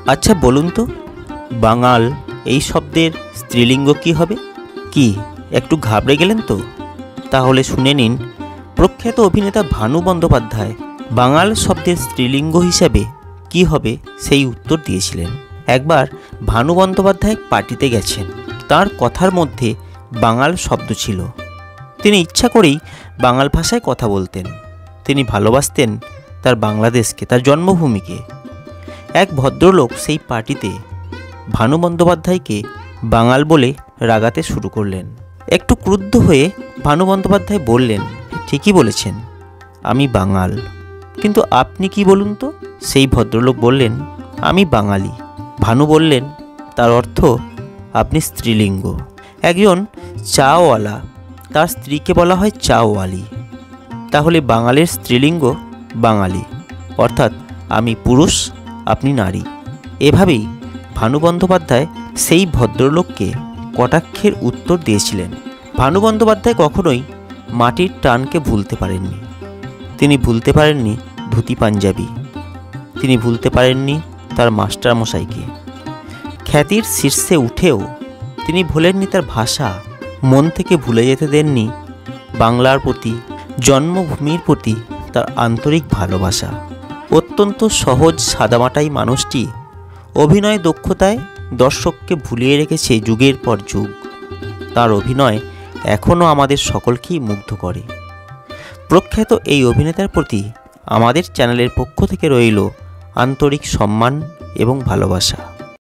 আচ্ছা বলুন তো, বাঙাল এই শব্দের স্ত্রীলিঙ্গ কি হবে? কি একটু ঘাবড়ে গেলেন তো? তাহলে শুনে নিন, প্রখ্যাত অভিনেতা ভানু বন্দ্যোপাধ্যায় বাঙাল শব্দের স্ত্রীলিঙ্গ হিসাবে কি হবে সেই উত্তর দিয়েছিলেন। একবার ভানু বন্দ্যোপাধ্যায় পার্টিতে গেছেন, তার কথার মধ্যে বাঙাল শব্দ ছিল। তিনি ইচ্ছা করেই বাঙাল ভাষায় কথা বলতেন। তিনি ভালোবাসতেন তার বাংলাদেশকে, তার জন্মভূমিকে। এক ভদ্রলোক সেই পার্টিতে ভানু বন্দ্যোপাধ্যায়কে বাঙাল বলে রাগাতে শুরু করলেন। একটু ক্রুদ্ধ হয়ে ভানু বন্দ্যোপাধ্যায় বললেন, ঠিকই বলেছেন, আমি বাঙাল, কিন্তু আপনি কি বলুন তো? সেই ভদ্রলোক বললেন, আমি বাঙালি। ভানু বললেন, তার অর্থ আপনি স্ত্রীলিঙ্গ। একজন চাওয়ালা, তার স্ত্রীকে বলা হয় চাওয়ালি। তাহলে বাঙালির স্ত্রীলিঙ্গ বাঙালি, অর্থাৎ আমি পুরুষ, আপনি নারী। এভাবেই ভানু বন্দ্যোপাধ্যায় সেই ভদ্রলোককে কটাক্ষের উত্তর দিয়েছিলেন। ভানু বন্দ্যোপাধ্যায় কখনোই মাটির টানকে ভুলতে পারেননি। তিনি ভুলতে পারেননি ধুতি পাঞ্জাবি, তিনি ভুলতে পারেননি তার মাস্টারমশাইকে। খ্যাতির শীর্ষে উঠেও তিনি ভুলেননি তার ভাষা। মন থেকে ভুলে যেতে দেননি বাংলার প্রতি, জন্মভূমির প্রতি তার আন্তরিক ভালোবাসা। অত্যন্ত সহজ সাদামাটাই মানুষটি অভিনয় দক্ষতায় দর্শককে ভুলিয়ে রেখেছে যুগের পর যুগ। তার অভিনয় এখনও আমাদের সকলকেই মুগ্ধ করে। প্রখ্যাত এই অভিনেতার প্রতি আমাদের চ্যানেলের পক্ষ থেকে রইল আন্তরিক সম্মান এবং ভালোবাসা।